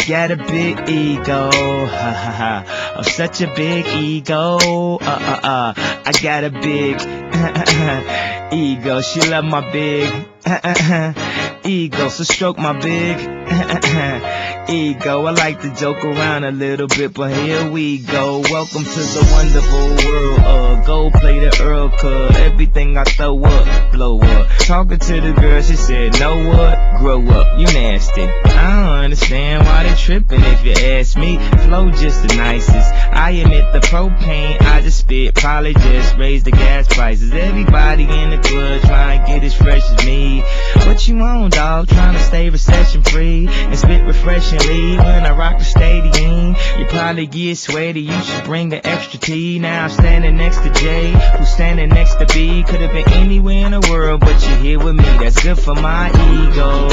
got a big ego, ha ha ha, of such a big ego, I got a big ego, she love my big ego, so stroke my big ego. I like to joke around a little bit, but here we go. Welcome to the wonderful world, go play the Earl, cuz everything I throw up, blow up. Talking to the girl, she said, know what? Grow up, you nasty. I don't understand why they tripping if you ask me. Flow just the nicest. I admit the propane I just spit probably just raised the gas prices. Everybody in the club trying to get as fresh as me. What you on, dog? Trying to stay recession free and spit refreshingly when I rock the stadium. You probably get sweaty, you should bring an extra tea. Now I'm standing next to Jay, who's standing next to B. Could have been anywhere in the world, but you're here with me. That's good for my ego.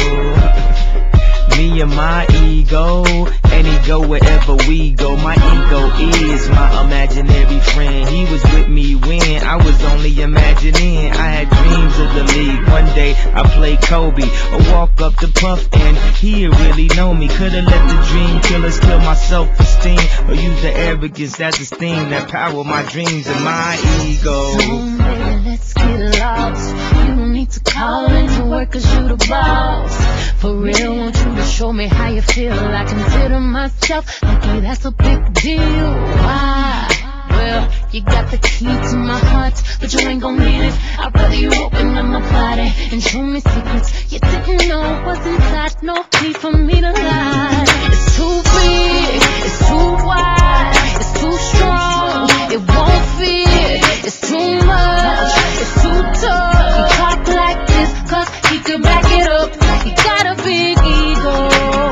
Me and my ego, and he go wherever we go. My ego is my imaginary friend. He was with me when I was only imagining. I had dreams of the league. One day I played Kobe, or walk up to Puff and he'd really know me. Could've let the dream killers kill my self-esteem, or use the arrogance as a steam that power my dreams and my ego. So baby, let's get lost. You don't need to call into work, cause you the boss. For real, want you to show me how you feel. I consider myself lucky, that's a big deal. Why? Well, you got the key to my heart, but you ain't gon' need it. I'd rather you open up my body and show me secrets you didn't know was inside. No need for me to lie. It's too big, it's too wide, it's too strong, it won't fit. It's too much, it's too tough. He talk like this cause he can back it up. He got a big ego,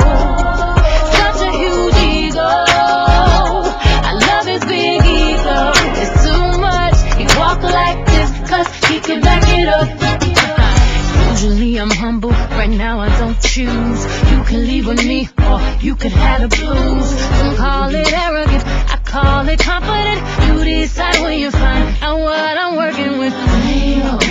such a huge ego. I love his big ego. It's too much, he walk like this cause he can back it up. Usually I'm humble, right now I don't choose. You can leave with me or you could have the blues. Some call it arrogant, I call it confident. You decide when you find out what I'm working with.